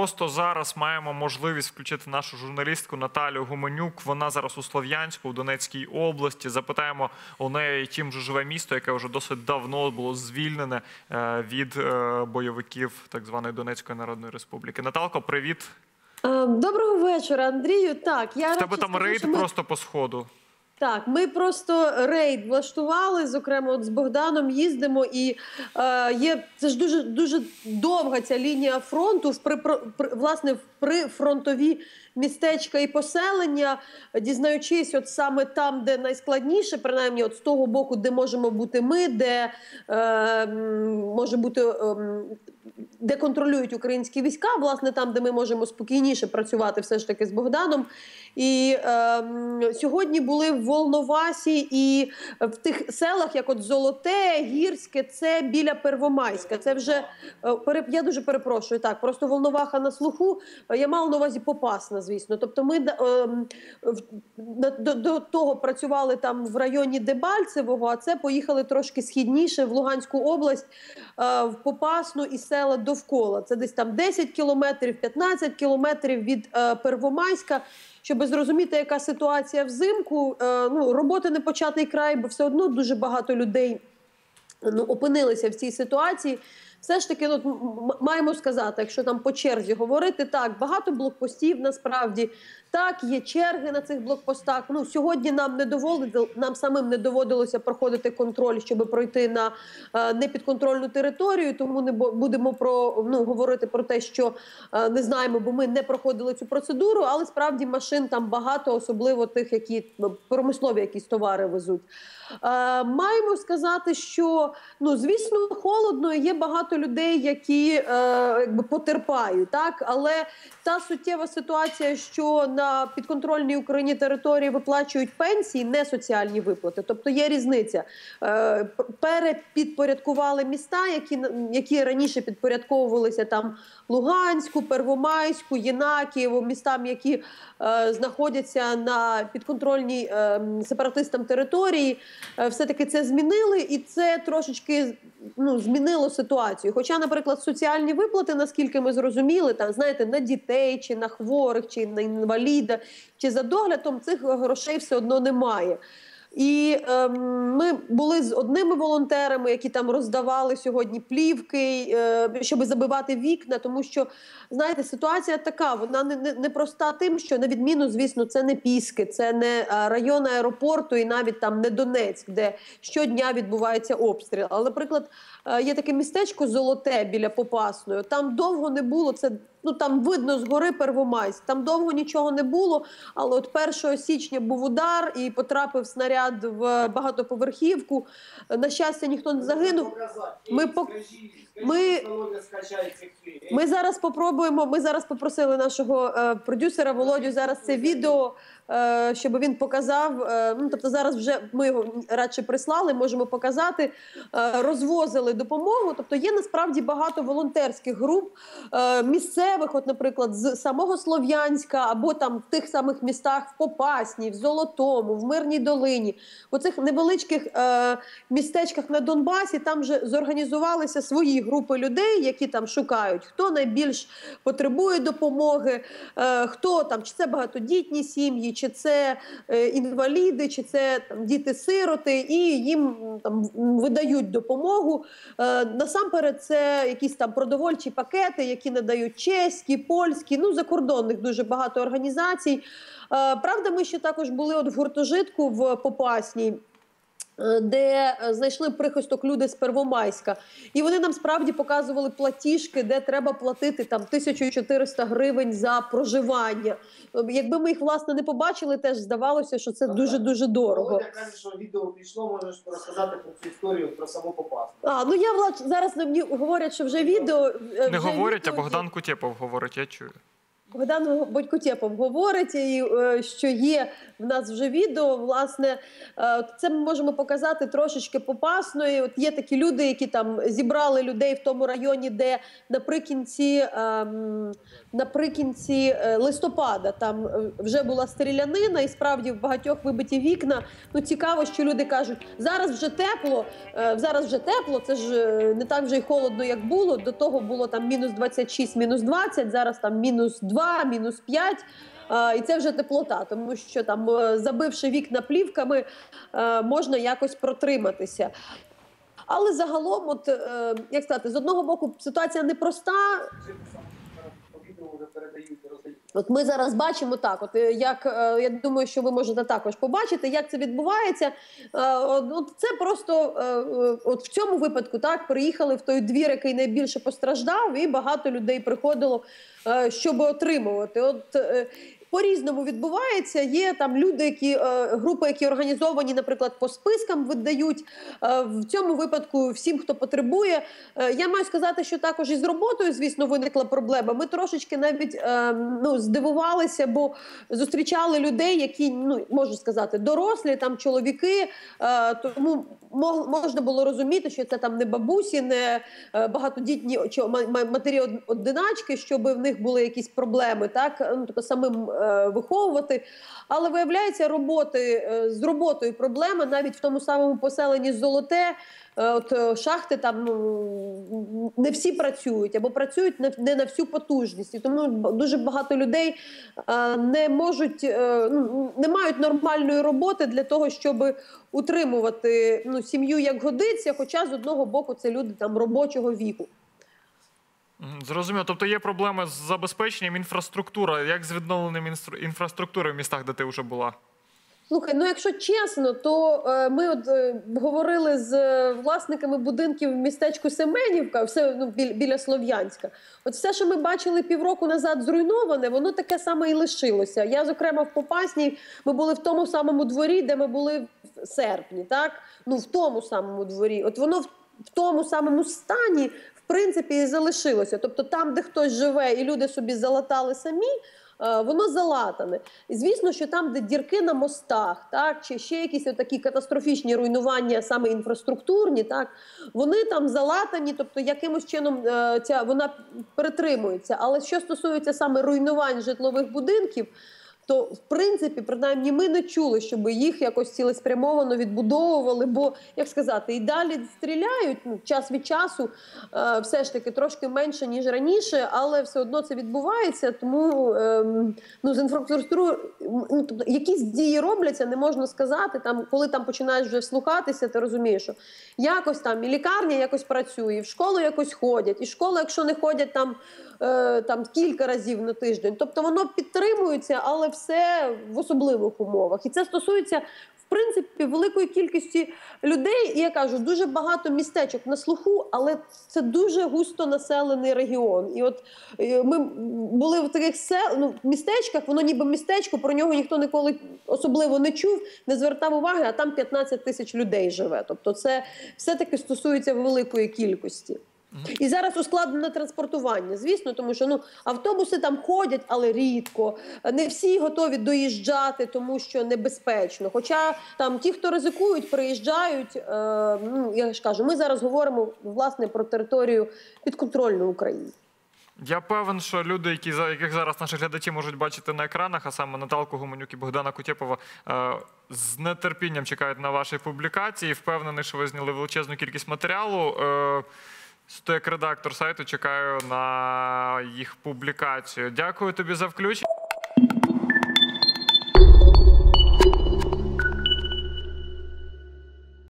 Просто зараз маємо можливість включити нашу журналістку Наталію Гуменюк. Вона зараз у Слов'янську, у Донецькій області. Запитаємо у неї, чим же живе місто, яке вже досить давно було звільнене від бойовиків так званої Донецької Народної Республіки. Наталко, привіт. Доброго вечора, Андрію. Так, в тебе там рейд просто по Сходу. Так, ми просто рейд влаштували, зокрема от з Богданом їздимо, і це ж дуже довга ця лінія фронту, власне, в прифронтові містечка і поселення, дізнаючись от саме там, де найскладніше, принаймні от з того боку, де можемо бути ми, де може бути, де контролюють українські війська, власне, там, де ми можемо спокійніше працювати все ж таки з Богданом. І сьогодні були в Волновасі і в тих селах, як от Золоте, Гірське, це біля Первомайська. Це вже, я дуже перепрошую, так, просто Волноваха на слуху, я мала на увазі Попасна, звісно. Тобто ми до того працювали там в районі Дебальцевого, а це поїхали трошки східніше, в Луганську область, в Попасну і села довкола. Це десь там 10 кілометрів, 15 кілометрів від Первомайська. Щоб зрозуміти, яка ситуація взимку, роботи не початий край, бо все одно дуже багато людей опинилися в цій ситуації. Все ж таки, маємо сказати, якщо там по черзі говорити, так, багато блокпостів насправді, так, є черги на цих блокпостах. Сьогодні нам самим не доводилося проходити контроль, щоб пройти на непідконтрольну територію, тому не будемо говорити про те, що не знаємо, бо ми не проходили цю процедуру, але справді машин там багато, особливо тих, які промислові якісь товари везуть. Маємо сказати, що, звісно, холодно, і є багато людей, які потерпають, так? Але та суттєва ситуація, що на підконтрольній Україні території виплачують пенсії, не соціальні виплати. Тобто є різниця. Перепідпорядкували міста, які раніше підпорядковувалися там Луганську, Первомайську, Єнакієву, містам, які знаходяться на підконтрольній сепаратистам території. Все-таки це змінили, і це трошечки змінило ситуацію. Хоча, наприклад, соціальні виплати, наскільки ми зрозуміли, там, знаєте, на дітей, чи на хворих, чи на інваліда, чи за доглядом, цих грошей все одно немає. І ми були з одними волонтерами, які там роздавали сьогодні плівки, щоб забивати вікна, тому що, знаєте, ситуація така, вона не проста тим, що на відміну, звісно, це не Піски, це не район аеропорту і навіть там не Донецьк, де щодня відбувається обстріл. Але, наприклад, є таке містечко Золоте біля Попасної, там довго не було, це там видно згори Первомайськ, там довго нічого не було, але от 1 січня був удар і потрапив снаряд в багатоповерхівку. На щастя, ніхто не загинув. Ми зараз попробуємо, ми зараз попросили нашого продюсера Володю зараз це відео, щоб він показав, тобто зараз вже ми його радше прислали, можемо показати, розвозили допомогу, тобто є насправді багато волонтерських груп, місцевих, от, наприклад, з самого Слов'янська, або там в тих самих містах в Попасній, в Золотому, в Мирній Долині, у цих невеличких містечках на Донбасі, там вже зорганізувалися свої групи людей, які там шукають, хто найбільш потребує допомоги, хто там, чи це багатодітні сім'ї, чи це інваліди, чи це діти-сироти, і їм там видають допомогу. Насамперед це якісь там продовольчі пакети, які надають чеські, польські, закордонних дуже багато організацій. Правда, ми ще також були от в гуртожитку в Попасній, де знайшли прихисток люди з Первомайська. І вони нам справді показували платіжки, де треба платити там 1400 гривень за проживання. Якби ми їх, власне, не побачили, теж здавалося, що це дуже-дуже дорого. Володя каже, що відео пішло, можеш розказати про цю історію, про саму Попасну. Зараз мені говорять, що вже відео... Не говорять, а Богдан Кутєпов говорить, я чую. Богдан Бодькутєпов говорить, і що є в нас вже відео, власне, це ми можемо показати трошечки попасно. І от є такі люди, які там зібрали людей в тому районі, де наприкінці листопада там вже була стрілянина, і справді в багатьох вибиті вікна. Ну, цікаво, що люди кажуть, зараз вже тепло, це ж не так вже й холодно, як було. До того було там мінус 26, мінус 20, зараз там мінус 2, мінус 5. І це вже теплота, тому що там, забивши вікна плівками, можна якось протриматися. Але загалом, от, як сказати, з одного боку ситуація непроста. От ми зараз бачимо так, от як, я думаю, що ви можете також побачити, як це відбувається. От це просто, от в цьому випадку, так, приїхали в той двір, який найбільше постраждав, і багато людей приходило, щоб отримувати. От по-різному відбувається. Є там люди, групи, які організовані, наприклад, по спискам видають. В цьому випадку всім, хто потребує. Я маю сказати, що також і з роботою, звісно, виникла проблема. Ми трошечки навіть здивувалися, бо зустрічали людей, які, можна сказати, дорослі, там чоловіки, тому можна було розуміти, що це там не бабусі, не багатодітні матері-одиначки, щоб в них були якісь проблеми, так, тобто самим виховувати. Але виявляється, з роботою проблема навіть в тому самому поселенні Золоте. От шахти там не всі працюють або працюють не на всю потужність. І тому дуже багато людей не мають нормальної роботи для того, щоб утримувати сім'ю як годиться, хоча з одного боку це люди там робочого віку. Зрозуміло. Тобто є проблеми з забезпеченням інфраструктури. Як з відновленням інфраструктури в містах, де ти вже була? Слухай, якщо чесно, то ми говорили з власниками будинків в містечку Семенівка, біля Слов'янська. От все, що ми бачили півроку назад зруйноване, воно таке саме і лишилося. Я, зокрема, в Попасній, ми були в тому самому дворі, де ми були в серпні, так? В тому самому дворі. От воно в тому самому стані, в принципі, і залишилося. Тобто там, де хтось живе і люди собі залатали самі, воно залатане. І звісно, що там, де дірки на мостах, так, чи ще якісь такі катастрофічні руйнування, саме інфраструктурні, так, вони там залатані, тобто якимось чином вона перетримується. Але що стосується саме руйнувань житлових будинків, то, в принципі, принаймні, ми не чули, щоб їх якось цілеспрямовано відбудовували, бо, як сказати, і далі стріляють, час від часу, все ж таки трошки менше, ніж раніше, але все одно це відбувається, тому з інфраструктурою, тобто, якісь дії робляться, не можна сказати, там, коли там починаєш вже вслухатися, ти розумієш, що якось там і лікарня якось працює, і в школу якось ходять, і школа, якщо не ходять там кілька разів на тиждень. Тобто воно підтримується, але все в особливих умовах. І це стосується, в принципі, великої кількості людей. І я кажу, дуже багато містечок на слуху, але це дуже густо населений регіон. І от ми були в таких містечках, воно ніби містечко, про нього ніхто ніколи особливо не чув, не звертав уваги, а там 15 тисяч людей живе. Тобто це все-таки стосується великої кількості. І зараз ускладнене транспортування, звісно, тому що автобуси там ходять, але рідко. Не всі готові доїжджати, тому що небезпечно. Хоча там ті, хто ризикують, приїжджають. Я ж кажу, ми зараз говоримо, власне, про територію підконтрольну Україні. Я певен, що люди, яких зараз наші глядачі можуть бачити на екранах, а саме Наталку Гуменюк і Богдана Кутєпова, з нетерпінням чекають на ваші публікації. Впевнений, що ви зняли величезну кількість матеріалу. Як редактор сайту чекаю на їх публікацію. Дякую тобі за включення.